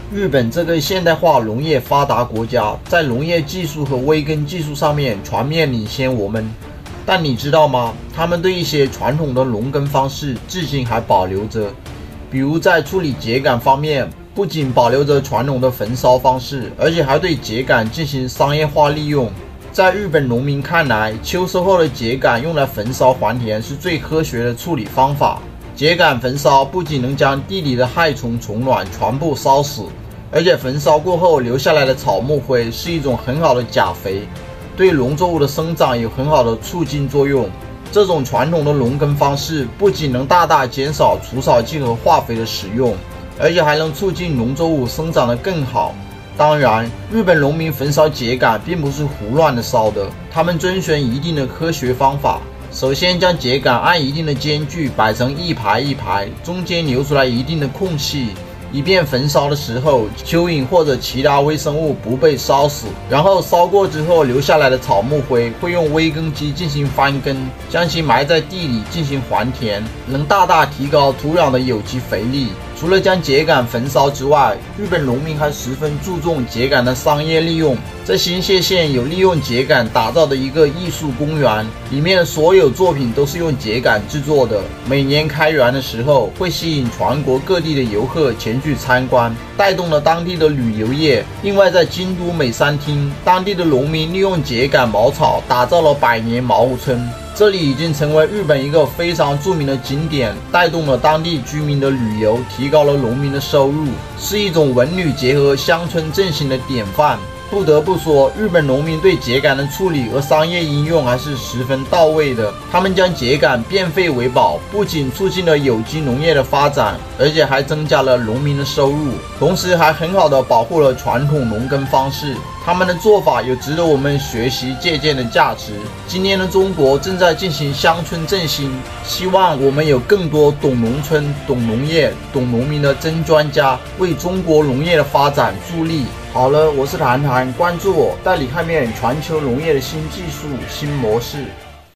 日本这个现代化农业发达国家，在农业技术和微耕技术上面全面领先我们。但你知道吗？他们对一些传统的农耕方式至今还保留着，比如在处理秸秆方面，不仅保留着传统的焚烧方式，而且还对秸秆进行商业化利用。在日本农民看来，秋收后的秸秆用来焚烧还田是最科学的处理方法。秸秆焚烧不仅能将地里的害虫虫卵全部烧死，而且焚烧过后留下来的草木灰是一种很好的钾肥，对农作物的生长有很好的促进作用。这种传统的农耕方式不仅能大大减少除草剂和化肥的使用，而且还能促进农作物生长得更好。当然，日本农民焚烧秸秆并不是胡乱的烧的，他们遵循一定的科学方法。首先将秸秆按一定的间距摆成一排一排，中间留出来一定的空隙，以便焚烧的时候蚯蚓或者其他微生物不被烧死。然后烧过之后留下来的草木灰会用微耕机进行翻耕，将其埋在地里进行还田，能大大提高土壤的有机肥力。除了将秸秆焚烧之外，日本农民还十分注重秸秆的商业利用。在新泻县有利用秸秆打造的一个艺术公园，里面的所有作品都是用秸秆制作的。每年开园的时候，会吸引全国各地的游客前去参观，带动了当地的旅游业。另外，在京都美山町，当地的农民利用秸秆茅草打造了百年茅屋村。这里已经成为日本一个非常著名的景点，带动了当地居民的旅游，提高了农民的收入，是一种文旅结合乡村振兴的典范。不得不说，日本农民对秸秆的处理和商业应用还是十分到位的。他们将秸秆变废为宝，不仅促进了有机农业的发展，而且还增加了农民的收入，同时还很好的保护了传统农耕方式。他们的做法有值得我们学习借鉴的价值。今天的中国正在进行乡村振兴，希望我们有更多懂农村、懂农业、懂农民的真专家，为中国农业的发展助力。好了，我是谈谈，关注我，带你看遍全球农业的新技术、新模式。